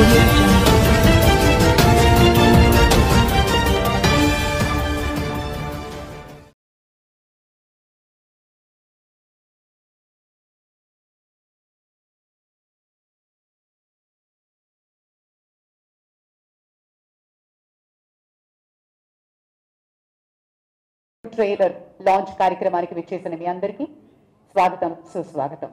Audio Jungle. Trailer launch కార్యక్రమానికి విచ్చేసిన మీ అందరికీ స్వాగతం సుస్వాగతం.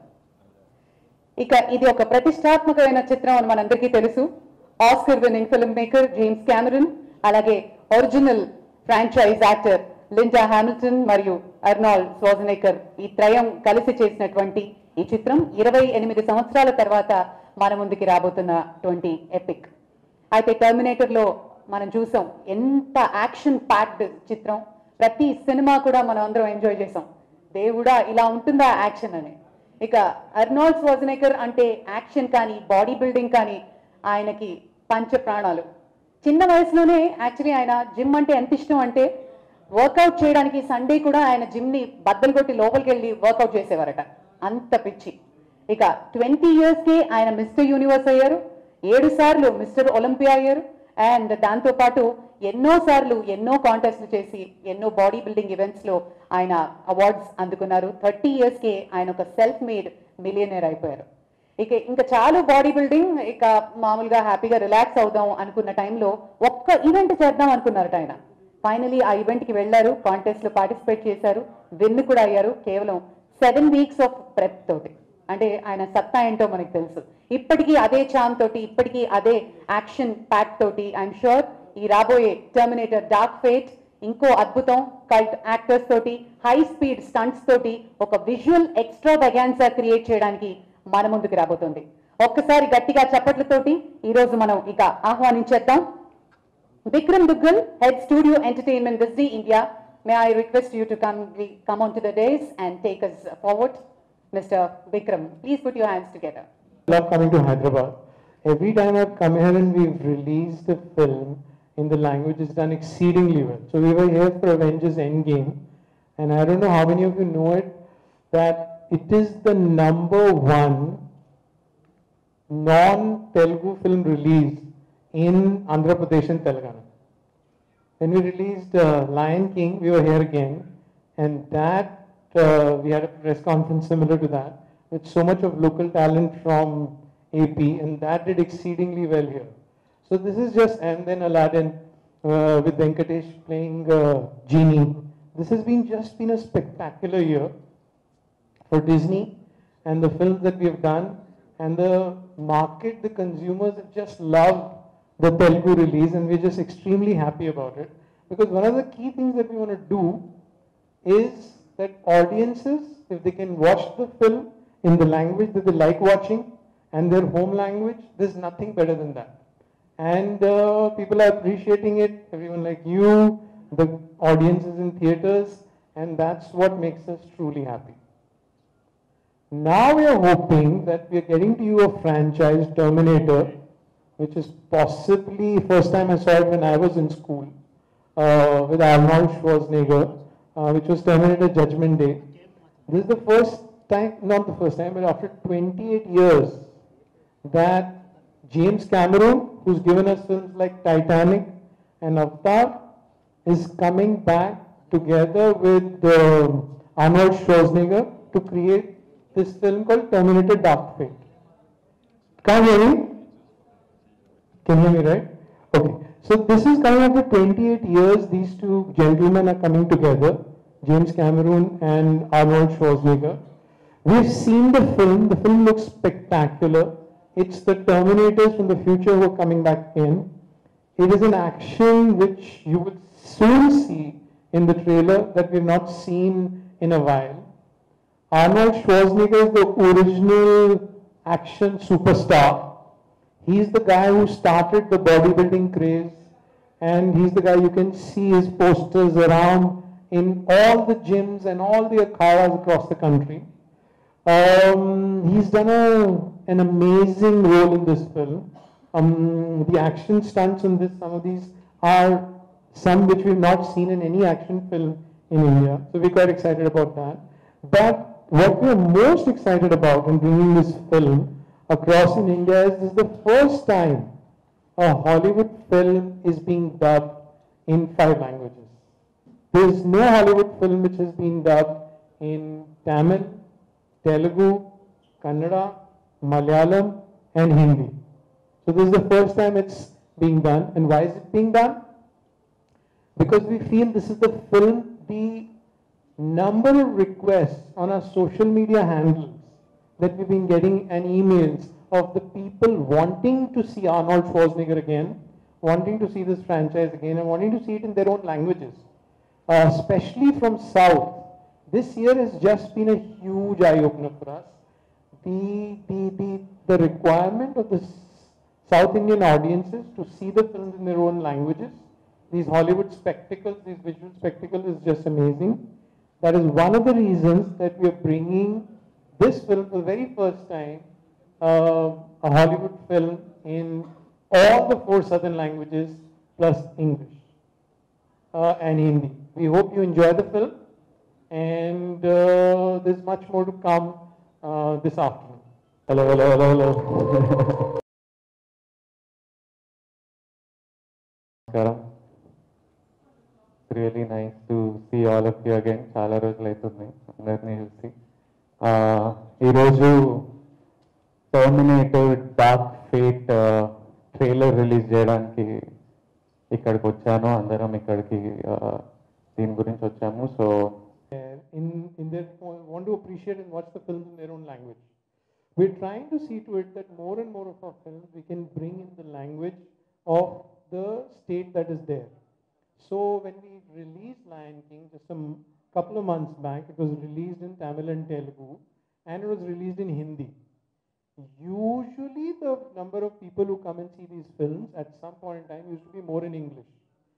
ఇక ఇది ఒక ప్రతిష్టాత్మకమైన చిత్రం అని మనందరికీ తెలుసు. Oscar winning film maker James Cameron, అలాగే original franchise actor Linda Hamilton మరియు అర్నాల్డ్ ష్వార్జెనెగ్గర్ ఈ త్రయం కలిసి చేసినటువంటి ఈ చిత్రం 28 సంవత్సరాల తర్వాత మన ముందుకి రాబోతున్నటువంటి ఎపిక్. అయితే టర్మినేటర్ లో మనం చూసాం ఎంత యాక్షన్ ప్యాక్డ్ చిత్రం. ప్రతి సినిమా కూడా మనం అందరం ఎంజాయ్ చేసాం. దేవుడా ఇలా ఉంటుందా యాక్షన్ అని. ఇక అర్నాల్డ్ ష్వార్జెనెగ్గర్ అంటే యాక్షన్ కానీ బాడీ బిల్డింగ్ కానీ ఆయనకి పంచ ప్రాణాలు. చిన్న వయసులోనే యాక్చువల్లీ ఆయన జిమ్ అంటే ఎంత ఇష్టం అంటే వర్కౌట్ చేయడానికి సండే కూడా ఆయన జిమ్ని బద్దలు కొట్టి లోపలికి వెళ్ళి వర్కౌట్ చేసేవారట, అంత పిచ్చి. ఇక 20 yearsకే ఆయన మిస్టర్ యూనివర్స్ అయ్యారు, 7 సార్లు మిస్టర్ ఒలింపియా అయ్యారు. అండ్ దాంతోపాటు ఎన్నోసార్లు ఎన్నో కాంటెస్ట్లు చేసి ఎన్నో బాడీ బిల్డింగ్ ఈవెంట్స్లో ఆయన అవార్డ్స్ అందుకున్నారు. 30 yearsకే ఆయన ఒక సెల్ఫ్ మేడ్ మిలియనర్ అయిపోయారు. ఇంకా చాలు బాడీ బిల్డింగ్, ఇక మామూలుగా హ్యాపీగా రిలాక్స్ అవుదాం అనుకున్న టైంలో ఒక్క ఈవెంట్ చేద్దాం అనుకున్నారట ఆయన. ఫైనలీ ఆ ఈవెంట్కి వెళ్ళారు, కాంటెస్ట్లో పార్టిసిపేట్ చేశారు, విన్ కూడా అయ్యారు. కేవలం 7 weeks ఆఫ్ ప్రెప్ తోటి. అంటే ఆయన సత్తా ఏంటో మనకు తెలుసు. ఇప్పటికీ అదే చామ్ తోటి, ఇప్పటికీ అదే యాక్షన్ ప్యాక్ తోటి ఐఎమ్ షూర్ ఈ రాబోయే టర్మినేటర్ డార్క్ ఫేట్ ఇంకో అద్భుతం కల్ట్ యాక్టర్స్ తోటి, హై స్పీడ్ స్టంట్స్ తోటి ఒక విజువల్ ఎక్స్ట్రా వెగాన్సా క్రియేట్ చేయడానికి మన ముందుకు రాబోతుంది. ఒక్కసారి గట్టిగా చప్పట్లతోటి ఈ రోజు మనం ఇక ఆహ్వానించేద్దాం Vikram Duggal, head studio entertainment Disney India. May I request you to come onto the dais and take us forward. Mr. Vikram, please put your hands together. I love coming to Hyderabad. Every time I've come here and we've released a film in the language, it's done exceedingly well. So we were here for Avengers Endgame, and I don't know how many of you know it, that it is the #1 non-Telugu film release in Andhra Pradesh and Telangana. When we released Lion King, we were here again, and that we had a press conference similar to that, with so much of local talent from AP, and that did exceedingly well here. So this is just, and then Aladdin with Venkatesh playing Genie. This has been a spectacular year for Disney and the films that we have done, and the market, the consumers have just loved the Telugu release, and we're just extremely happy about it, because one of the key things that we want to do is that audiences, if they can watch the film in the language that they like watching and their home language, there's nothing better than that. And people are appreciating it, everyone like you, the audiences in theaters, and that's what makes us truly happy. Now we are hoping that we are getting to you a franchise, Terminator, which is possibly, first time I saw it when I was in school, with Arnold Schwarzenegger, which was Terminator Judgment Day. This is the first time, not the first time, but after 28 years that James Cameron, who's given us films like Titanic and Avatar, is coming back together with Arnold Schwarzenegger to create this film called Terminator Dark Fate. Can't hear me? Can you hear me, right? Okay. So this is coming after 28 years. These two gentlemen are coming together, James Cameron and Arnold Schwarzenegger. We've seen the film. The film looks spectacular. It's the Terminators from the future who are coming back in. It is an action which you will soon see in the trailer that we've not seen in a while. Arnold Schwarzenegger is the original action superstar. He's the guy who started the bodybuilding craze, and he's the guy you can see his posters around in all the gyms and all the akhadas across the country. He's done an amazing role in this film. The action stunts in this, some of these are some which we've not seen in any action film in India. So we're quite excited about that. But what we're most excited about in bringing this film across in India is this is the first time a Hollywood film is being dubbed in 5 languages. There is no Hollywood film which has been dubbed in Tamil, Telugu, Kannada, Malayalam, and Hindi. So this is the first time it's being done. And why is it being done? Because we feel this is the film, the number of requests on our social media handles that we've been getting and emails of the people wanting to see Arnold Schwarzenegger again, wanting to see this franchise again, and wanting to see it in their own languages, especially from South. This year has just been a huge eye-opener for us. The requirement of the South Indian audiences to see the films in their own languages, these Hollywood spectacles, these visual spectacles is just amazing. That is one of the reasons that we are bringing this film for the very first time, a Hollywood film in all the 4 southern languages plus English and Hindi. We hope you enjoy the film, and there's much more to come this afternoon. Hello, hello, hello, hello. Namaskaram. It's really nice to see all of you again. చాలా రోజులు అవుతుంది అందరినీ చూసి. ఈరోజు Terminator Dark Fate trailer release చేయడానికి ఇక్కడికి వచ్చాను. అందరం ఇక్కడికి దీని గురించి వచ్చాము. So in their want to appreciate and watch the films in their own language. We're trying to see to it that more and more of our films we can bring in the language of the state that is there. So when we released Lion King just a couple of months back, it was released in Tamil and Telugu, and it was released in Hindi. Usually the number of people who come and see these films at some point in time used to be more in English.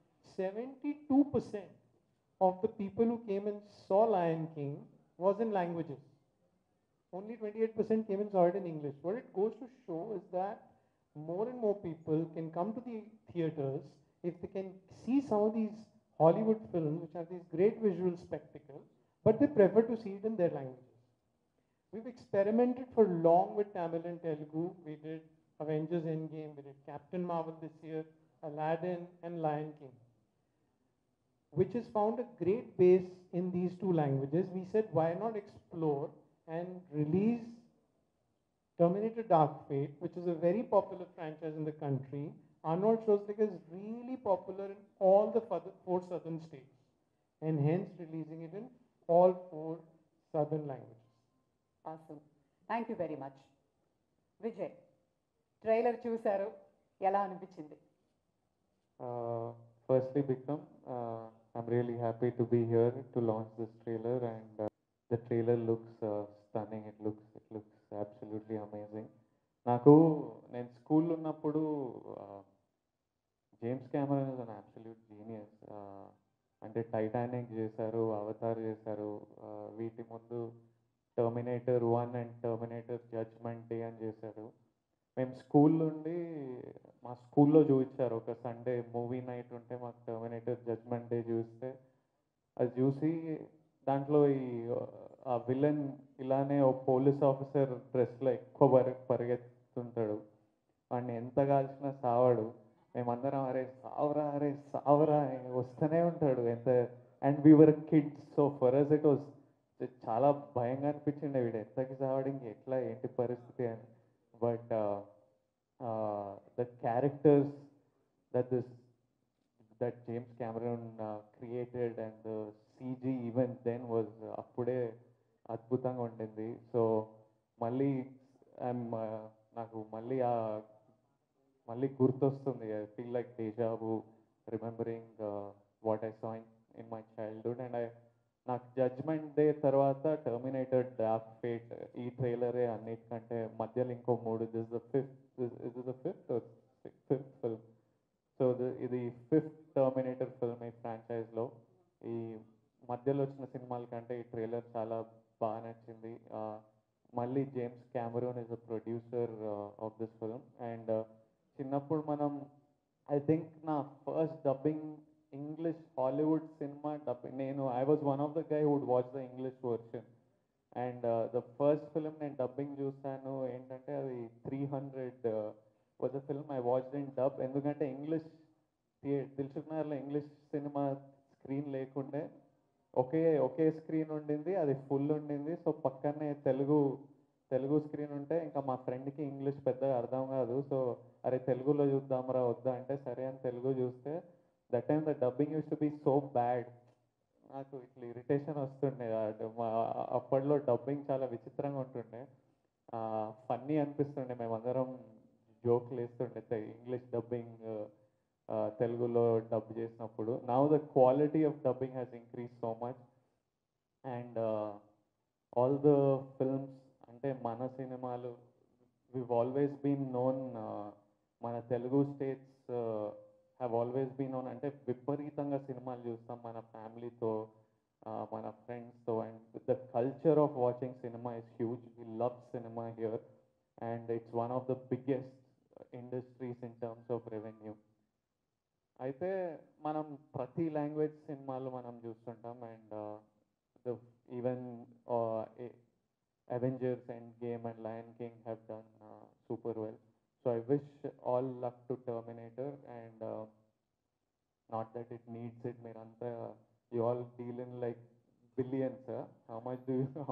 72% of the people who came and saw Lion King was in languages. Only 28% came and saw it in English. What it goes to show is that more and more people can come to the theaters if they can see some of these Hollywood films which have these great visual spectacles, but they prefer to see it in their languages. We've experimented for long with Tamil and Telugu. We did Avengers Endgame, we did Captain Marvel this year, Aladdin and Lion King, which has found a great base in these 2 languages. We said, why not explore and release Terminator Dark Fate, which is a very popular franchise in the country. Arnold Schwarzenegger is really popular in all the 4 southern states, and hence releasing it in all 4 southern languages. Awesome. Thank you very much. Vijay, trailer చూశారు, ఎలా అనిపించింది? Firstly, Bikram, I'm really happy to be here to launch this trailer, and the trailer looks stunning. It looks absolutely amazing. నేను స్కూల్లో ఉన్నప్పుడు James Cameron is an absolute genius. అంటే Titanic చేశారు, Avatar చేశారు, వీటి ముందు Terminator 1 and Terminator Judgment Day అని చేశారు. మేము స్కూల్ నుండి మా స్కూల్లో చూపించారు. ఒక సండే మూవీ నైట్ ఉంటే మాకు టర్మినేటర్ జడ్జ్మెంట్ డే చూస్తే అది చూసి దాంట్లో ఆ విలన్ ఇలానే ఓ పోలీస్ ఆఫీసర్ డ్రెస్లో ఎక్కువ పరిగెత్తుంటాడు. వాడిని ఎంత కాల్చినా సావాడు. మేమందరం అరే సావరా వస్తూనే ఉంటాడు ఎంత. And we were kids, so for us it was చాలా భయంగా అనిపించింది. వీడు ఎంతకి సావాడు, ఇంక ఎట్లా ఏంటి పరిస్థితి అని. But the characters that James Cameron created and the CG even then was appude adbhutanga undindi. So malli నాకు మళ్ళీ గుర్తొస్తుంది. I feel like deja vu, remembering what I saw in my childhood. And నాకు Judgment Day తర్వాత Terminator Dark Fate ఈ ట్రైలరే అన్నిటికంటే మధ్యలో ఇంకో 3 this the fifth film. So ఇది 5th టర్మినేటర్ ఫిల్మ్ ఈ ఫ్రాంచైజ్లో. ఈ మధ్యలో వచ్చిన సినిమాల కంటే ఈ ట్రైలర్ చాలా బాగా నచ్చింది. మళ్ళీ James Cameron is a producer of this film. And చిన్నప్పుడు ఐ థింక్ నా first dubbing English Hollywood cinema dubbing. I was one of the guy who would watch the English version. And the first film నేను dubbing చూసాను ఏంటంటే అది 300 was a film I watched in dub. ఎందుకంటే English దిల్సుఖ్ నగర్లో English cinema screen లేకుండే ఒకే screen ఉండింది, అది ఫుల్ ఉండింది. సో పక్కనే తెలుగు స్క్రీన్ ఉంటే ఇంకా మా ఫ్రెండ్కి ఇంగ్లీష్ పెద్దగా అర్థం కాదు. సో అరే తెలుగులో చూద్దాంరా వద్దా అంటే సరే అని తెలుగు చూస్తే that time the dubbing used to be so bad. నాకు ఇట్లా ఇరిటేషన్ వస్తుండే. అప్పట్లో డబ్బింగ్ చాలా విచిత్రంగా ఉంటుండే, ఫన్నీ అనిపిస్తుండే. మేమందరం జోక్లు వేస్తుండే ఇంగ్లీష్ డబ్బింగ్ తెలుగులో డబ్ చేసినప్పుడు. Now the quality of dubbing has increase so much and all the films అంటే మన సినిమాలు we've always been known, మన Telugu states have always been known అంటే విపరీతంగా సినిమాలు చూస్తాం మన ఫ్యామిలీతో, మన ఫ్రెండ్స్తో. And the culture of watching cinema is huge. We love cinema here and it's one of the biggest industries in terms of revenue. అయితే మనం ప్రతి లాంగ్వేజ్ సినిమాలు మనం చూస్తుంటాం and even Avengers, Endgame and Lion King have done super well. So I wish all luck to Terminator and not that it needs it. Miranta, you all deal in like billions, huh? How much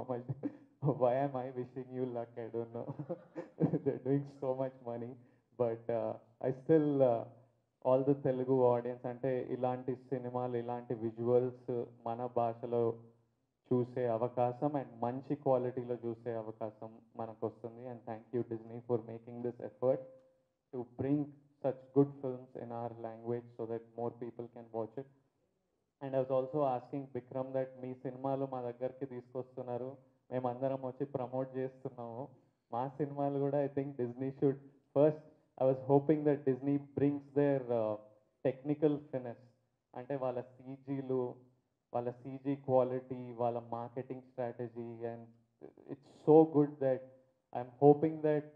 why am I wishing you luck? I don't know. They're doing so much money. But I still, all the Telugu audience, ante ilanti cinemalu, ilanti visuals, mana bhashalo చూసే అవకాశం and మంచి క్వాలిటీలో చూసే అవకాశం మనకు వస్తుంది. And thank you Disney for making this effort to bring such good films in our language so that more people can watch it. And I was also asking Vikram that మీ సినిమాలు మా దగ్గరికి తీసుకొస్తున్నారు, మేమందరం వచ్చి ప్రమోట్ చేస్తున్నాము. మా సినిమాలు కూడా I think Disney should first. I was hoping that Disney brings their technical finesse అంటే వాళ్ళ సీజీలు, వాళ్ళ సీజీ క్వాలిటీ, వాళ్ళ marketing strategy. And it's so good that I'm hoping that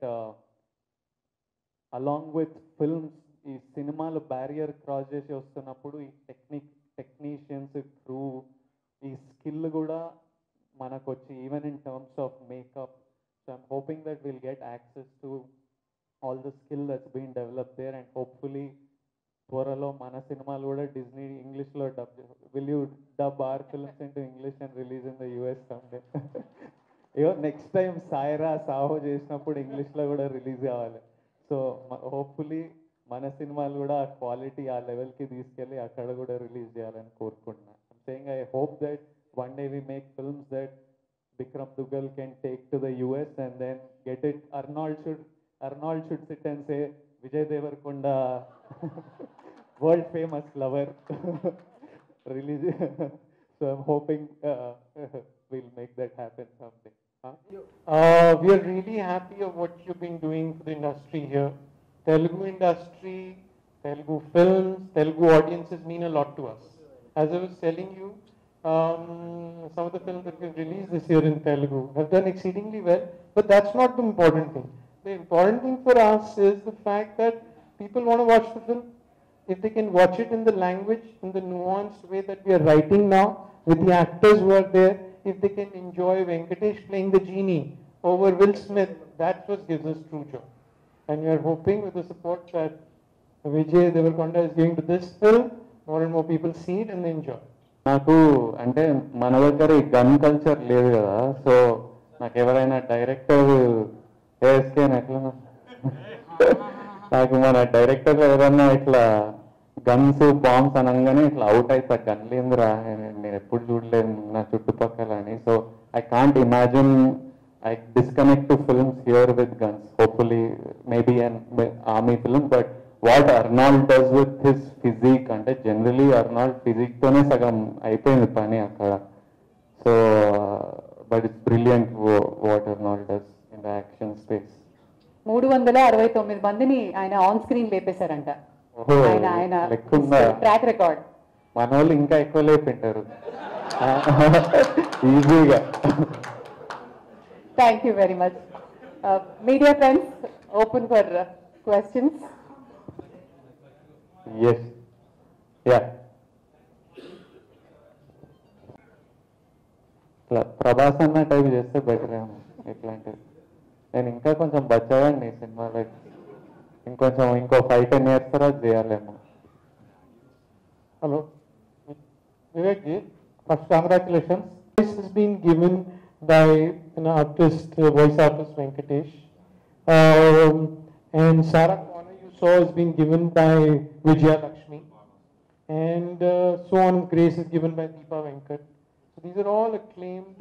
along with films ఈ సినిమాలు బ్యారియర్ క్రాస్ చేసి వస్తున్నప్పుడు ఈ టెక్నీషియన్స్, క్రూ, ఈ స్కిల్ కూడా మనకు వచ్చి even in terms of makeup. So I'm hoping that will get access to all the skill that's been develop there and hopefully త్వరలో మన సినిమాలు కూడా డిజ్నీ ఇంగ్లీష్లో dub. Will you dub our films into English and release in the US someday? ఇగో next time Saira Saaho చేసినప్పుడు ఇంగ్లీష్లో కూడా release కావాలి. సో హోప్ఫుల్లీ మన సినిమాలు కూడా ఆ క్వాలిటీ ఆ లెవెల్కి తీసుకెళ్ళి అక్కడ కూడా రిలీజ్ చేయాలని కోరుకుంటున్నాను. I'm saying I hope that one day we make films that Vikram Dugal can take to the US and then get it. Arnold should sit and say, Vijay Devarkonda, world famous lover, release. So I'm hoping we'll make that happen someday. Huh? We are really happy of what you've been doing for the industry here. Telugu industry, Telugu films, Telugu audiences mean a lot to us. As I was telling you, some of the films that we've released this year in Telugu have done exceedingly well, but that's not the important thing. The important thing for us is the fact that people want to watch the film. If they can watch it in the language, in the nuanced way that we are writing now, with the actors who are there, if they can enjoy Venkatesh playing the genie over Will Smith, that's what gives us true joy. And we are hoping with the support that Vijay Devarkonda is giving to this film, more and more people see it and they enjoy. నాకు అంటే మన దగ్గర ఈ gun culture లేదు కదా, so నాకు ఎవరైనా director ASK ఎట్లా నాకు మన డైరెక్టర్ ఎవరైనా ఇట్లా గన్స్ బాంబ్స్ అనగానే ఇట్లా అవుట్ అవుతా, గన్ లేదురా నేను ఎప్పుడు చూడలేదు నా చుట్టుపక్కల అని. So I can't imagine I disconnect to films here with guns. Hopefully maybe an army film, but what Arnold does with his physique అంటే జనరలీ అర్నాల్డ్ ఫిజిక్తోనే సగం అయిపోయింది పని అక్కడ. So but it's brilliant what Arnold does in the action space. 369 మందిని ఆయన on screen లేపేశారంట. ఆయన track record. మన వాళ్ళు ఇంకా ఎక్కువ లేపింటారు ఈజీగా. Thank you very much. Media friends, open for questions. Yes. Yeah. Prabhas అన్న టైప్ చేస్తే బెటర్ ఏమో ఇట్లాంటిది. నేను ఇంకా కొంచెం బచ్చగాడిని సినిమాలో. ఇంకో 5-10 years తర్వాత చేయాలేమో. Hello. Vivek ji, first congratulations. This has been given by an artist, voice artist Venkatesh. And Sarah Corner you saw has been given by Vijaya Lakshmi. And so on grace is given by Deepa Venkat. So these are all acclaimed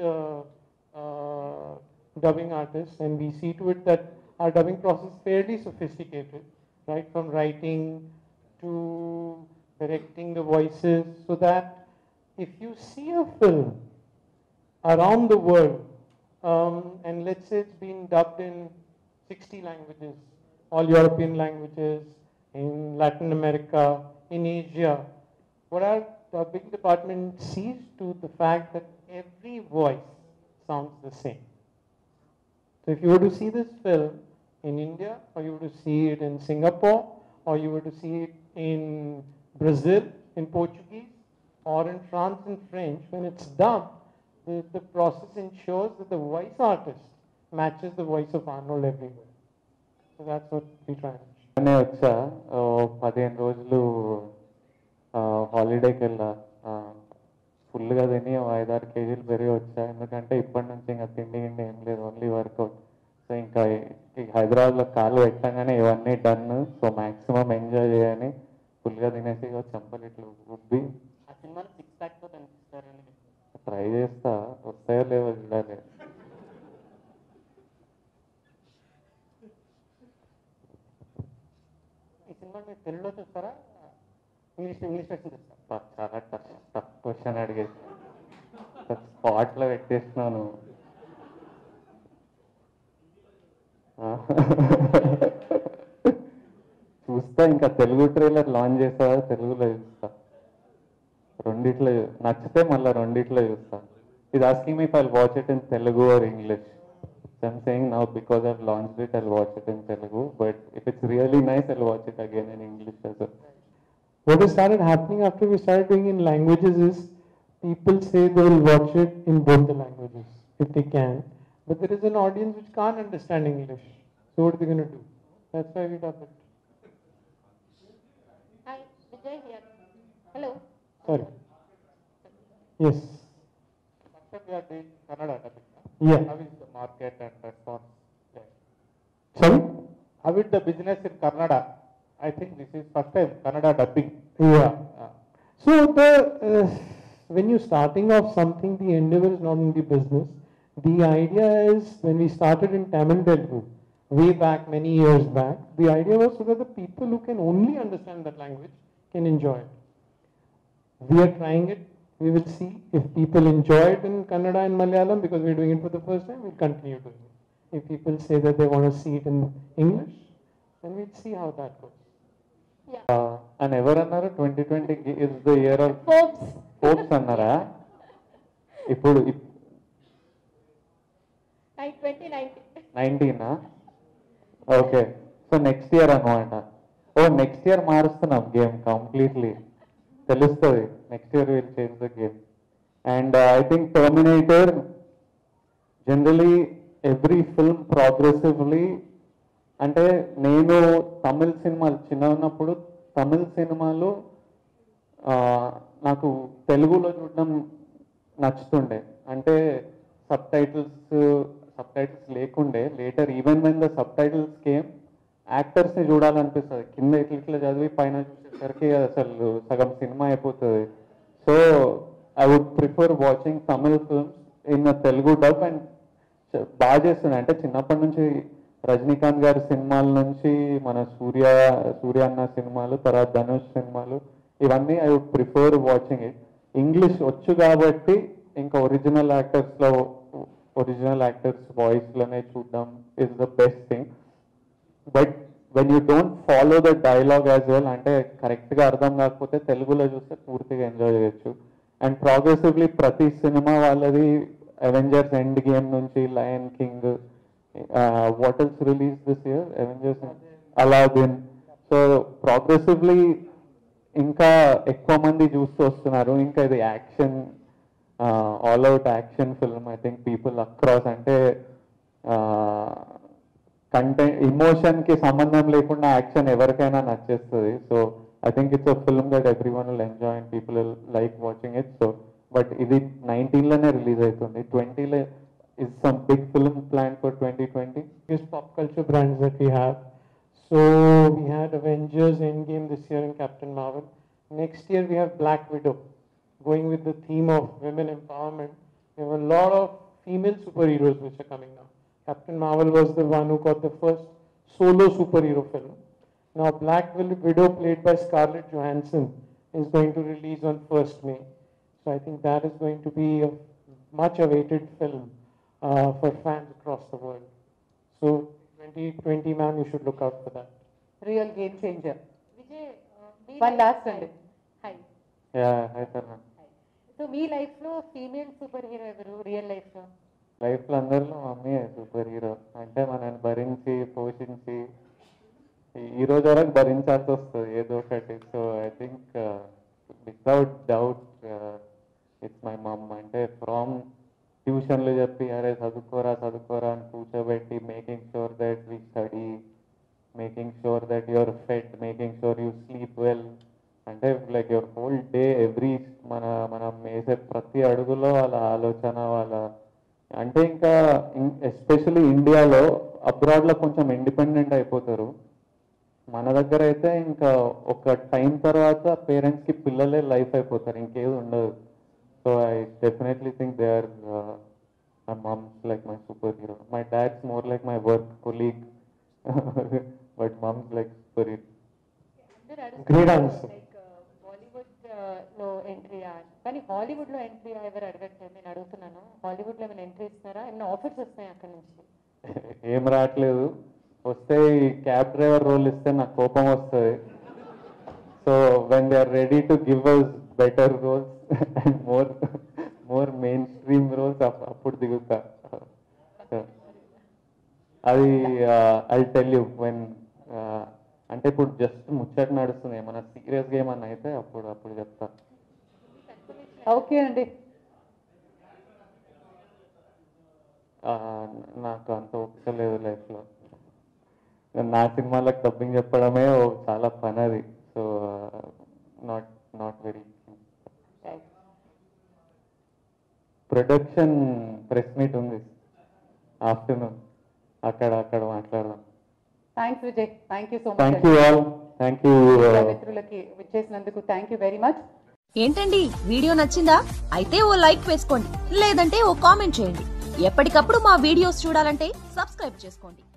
dubbing artists, and we see to it that our dubbing process is fairly sophisticated, right from writing to directing the voices, so that if you see a film around the world, and let's say it's been dubbed in 60 languages, all European languages, in Latin America, in Asia, what our dubbing department sees to the fact that every voice sounds the same. So if you were to see this film in India, or you were to see it in Singapore, or you were to see it in Brazil in Portuguese, or in France in French, when it's dubbed, the process ensures that the voice artist matches the voice of Arnold everywhere. So that's what we try to achieve. నేను వచ్చా 15 రోజులు హాలిడేకి వెళ్ళా. ఫుల్గా తిని 5-6 కేజీలు పెరిగి వచ్చా. ఎందుకంటే ఇప్పటి నుంచి ఇంకా తిండి గిండి ఏం లేదు, ఓన్లీ వర్కౌట్. సో ఇంకా హైదరాబాద్లో కాలు పెట్టగానే ఇవన్నీ డన్. సో మ్యాక్సిమం ఎంజాయ్ చేయని ఫుల్గా తినేసి చెంపలు ఇట్లా ఉబ్బి ఆ సినిమాలో 6 pack తో కనిపిస్తారని ట్రై చేస్తా, వస్తాయో లేవో చూడాలి. ఈ సినిమా మీరు తెలుగులో చూస్తారా, ఇంగ్లీష్ వెర్షన్ చూస్తారా? చాలా టఫ్ క్వశ్చన్ అడిగేసి స్పాట్లో పెట్టేసినాను. చూస్తా, ఇంకా తెలుగు ట్రైలర్ లాంచ్ చేస్తా, తెలుగులో చూస్తా. రెండిట్లో నచ్చితే మళ్ళీ రెండిట్లో చూస్తా. ఇది asking me if I'll watch it in Telugu or English. So I'm saying now because I've launched it, I'll watch it in Telugu. But if it's really nice, I'll watch it again in English as well. What has started happening after we started doing in languages is people say they will watch it in both the languages if they can. But there is an audience which can't understand English. So what are they going to do? That's why we dub it. Hi, Vijay here. Hello. Sorry. Yes. After we are doing Kannada dubbing, Yeah. how is the market and response there? Sorry? How is the business in Kannada? I think this is first time Kannada dubbing. Yeah. So when you're starting off something, the endeavor is not only business. The idea is when we started in Tamil Telugu, way back, many years back, the idea was so that the people who can only understand that language can enjoy it. We are trying it. We will see if people enjoy it in Kannada and Malayalam, because we're doing it for the first time, we'll continue doing it. If people say that they want to see it in English, then we'll see how that goes. And ever another 2020 is the year of Folks. hopes అన్నారా? ఇప్పుడు 2019. 19 okay. So next year అనమాట. Oh next year మారుస్తున్నాం game కంప్లీట్లీ. తెలుస్తుంది next year will change the game. And I think Terminator generally every film ప్రోగ్రెసివ్లీ, అంటే నేను తమిళ సినిమాలు చిన్న ఉన్నప్పుడు తమిళ సినిమాలు నాకు తెలుగులో చూడడం నచ్చుతుండే. అంటే సబ్ టైటిల్స్ లేకుండే. Later even when the subtitles came, యాక్టర్స్ని చూడాలనిపిస్తుంది. కింద ఇట్లా చదివి పైన చూసేసరికి అసలు సగం సినిమా అయిపోతుంది. So I would prefer watching Tamil films in Telugu dub. And బాగా చేస్తున్నాయి. అంటే చిన్నప్పటి నుంచి రజనీకాంత్ గారి సినిమాల నుంచి మన సూర్య అన్న సినిమాలు, తర్వాత ధనుష్ సినిమాలు, ఇవన్నీ I would prefer watching it. English వచ్చు కాబట్టి ఇంకా ఒరిజినల్ యాక్టర్స్ వాయిస్లోనే చూడడం is the best thing. But when you don't follow the dialogue as well, అంటే కరెక్ట్గా అర్థం కాకపోతే తెలుగులో చూస్తే పూర్తిగా ఎంజాయ్ చేయొచ్చు. అండ్ ప్రోగ్రెసివ్లీ ప్రతి సినిమా వాళ్ళది అవెంజర్స్ ఎండ్ గేమ్ నుంచి Lion King, what else release this year, Avengers, Aladdin. So progressively ఇంకా ఎక్కువ మంది చూస్తూ వస్తున్నారు. ఇంకా ఇది action, all out action film. I think people across, అంటే కంటెంట్ ఎమోషన్కి సంబంధం లేకుండా యాక్షన్ ఎవరికైనా నచ్చేస్తుంది. So I think it's a film that every one will enjoy and people will like watching it. So but ఇది 19లోనే రిలీజ్ అవుతుంది. 20లో is some big film planned for 2020? Biggest pop culture brands that we have. So we had Avengers Endgame this year and Captain Marvel. Next year we have Black Widow, going with the theme of women empowerment. We have a lot of female superheroes which are coming now. Captain Marvel was the one who got the first solo superhero film. Now Black Widow, played by Scarlett Johansson, is going to release on 1st May. So I think that is going to be a much awaited film for fans across the world. So 2020, man, you should look out for that. Real game changer. Vijay One last అండి. Hi. Hi sir. So మీ life లో female super hero ఎవరు real life లో? లైఫ్లో అందరిలో mummy super hero. అంటే మనల్ని భరించి పోషించి ఈ రోజు వరకు భరించాల్సి వస్తుంది ఏదో ఒకటి. So I think without doubt it's my mum. అంటే ఫ్రమ్ ట్యూషన్లు చెప్పి అరే చదువుకోరా అని కూర్చోబెట్టి making sure that we study, making sure that your fed, making sure you sleep well. అంటే లైక్ యువర్ హోల్ డే మనం వేసే ప్రతి అడుగులో వాళ్ళ ఆలోచన అంటే ఇంకా ఎస్పెషలీ ఇండియాలో అబ్రాడ్లో కొంచెం ఇండిపెండెంట్ అయిపోతారు. మన దగ్గర అయితే ఇంకా ఒక టైం తర్వాత పేరెంట్స్కి పిల్లలే లైఫ్ అయిపోతారు, ఇంకేది ఉండదు. So I definitely think they are my mom's like my superhero. My dad's more like my work colleague, but mom's like superhero. Great answer. Like Bollywood లో ఎంట్రీ కానీ హాలీవుడ్ లో ఎంట్రీ ఎవరు అడగట్లేదు, నేను అడుగుతున్నాను. హాలీవుడ్ లో ఏమైనా ఎంట్రీ ఇస్తున్నారా? ఏమైనా ఆఫర్స్ వస్తాయి అక్కడ నుంచి? ఏం రావట్లేదు. వస్తే ఈ క్యాబ్ డ్రైవర్ రోల్ ఇస్తే నాకు కోపం వస్తుంది. సో when they are ready to give us better roles and more mainstream roles, అప్పుడు దిగుతా. అది I'll tell you when అంటే ఇప్పుడు జస్ట్ ముచ్చట నడుస్తుంది, ఏమన్నా సీరియస్గా ఏమన్నా అయితే అప్పుడు చెప్తా. ఓకే అండి. నాకు అంత ఓపిక లేదు లైఫ్లో. నా సినిమాలకు డబ్బింగ్ చెప్పడమే చాలా పని అది. So not very. Production press meet ఉంది ఆఫ్టర్నూన్, అక్కడ మాట్లాడదాం. Thanks Vijay, thank you so much. Thank you all. Thank you మిత్రులకి విచ్చేసినందుకు థ్యాంక్ యూ వెరీ మచ్. ఏంటండి వీడియో నచ్చిందా? అయితే ఓ లైక్ వేసుకోండి, లేదంటే ఓ కామెంట్ చేయండి. ఎప్పటికప్పుడు మా వీడియోస్ చూడాలంటే సబ్స్క్రైబ్ చేసుకోండి.